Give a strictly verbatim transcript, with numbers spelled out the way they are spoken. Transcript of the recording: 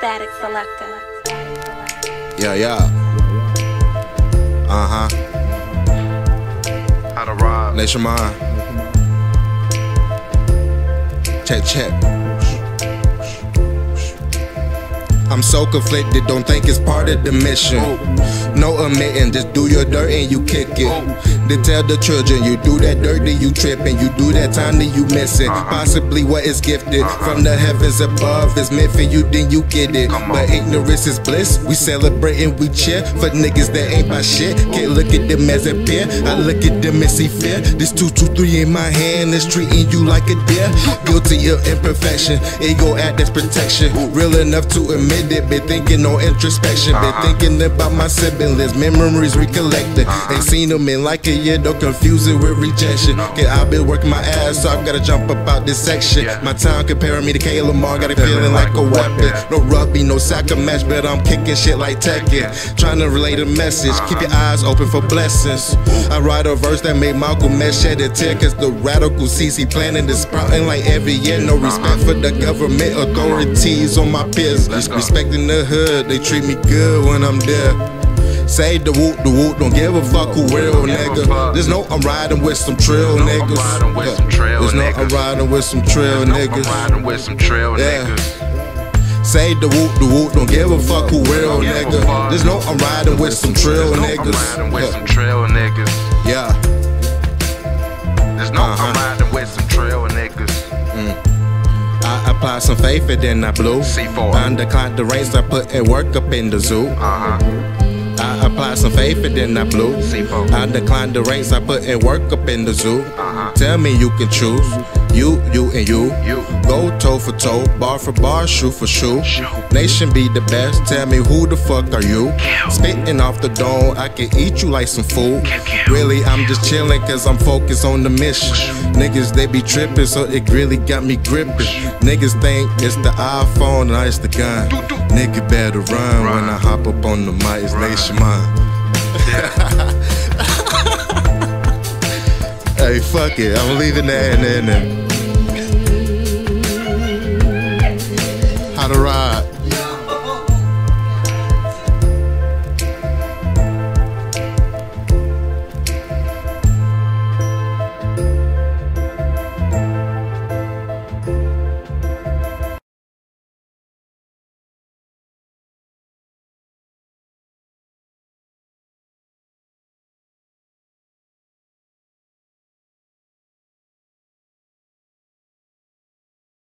Static Selector. Yeah, yeah. Uh-huh. How to rob. Nationwide. Check, check. I'm so conflicted, don't think it's part of the mission. No omitting, just do your dirt and you kick it. Then tell the children, you do that dirt, then you tripping. You do that time, then you miss it. Possibly what is gifted from the heavens above is meant for you, then you get it. But ignorance is bliss, we celebrate and we cheer for niggas that ain't my shit. Can't look at them as a peer, I look at them and see fear. This two two three in my hand is treating you like a deer. Guilty of imperfection, ego act as protection. Real enough to admit it, been thinking on introspection. Been thinking about my siblings, memories recollected. Ain't seen them in like a year, don't confuse it with rejection. Yeah, I've been working my ass off, gotta jump up out this section. My town comparing me to K. Lamar, got it feeling like a weapon. No rugby, no soccer match, but I'm kicking shit like Tekken. Trying to relate a message, keep your eyes open for blessings. I write a verse that made Malcolm X shed a tear, cause the radical C C planning is sprouting like every year. No respect for the government authorities on my peers. Respecting the hood, they treat me good when I'm there. Say the whoop, the whoop, don't give a fuck who real, nigga. Just know I'm riding with some trill niggas. Just know I'm riding with some trill niggas. Yeah. Say the whoop, the whoop, don't give a fuck who real, nigga. Just know I'm riding with some trill niggas. Yeah. Just know I'm riding with some trill niggas. I applied some faith and then I blew. I declined the race, I put in work up in the zoo. I applied some faith and then I blew. I declined the race, I put in work up in the zoo. Tell me you can choose. You, you, and you. Go toe for toe, bar for bar, shoe for shoe. Nation be the best, tell me who the fuck are you? Spitting off the dome, I can eat you like some food. Really, I'm just chilling cause I'm focused on the mission. Niggas, they be tripping, so it really got me gripping. Niggas think it's the iPhone and it's the gun. Nigga better run when I hop up on the mic, it's Nationwide. Hey, fuck it, I'm leaving that in there. How to ride.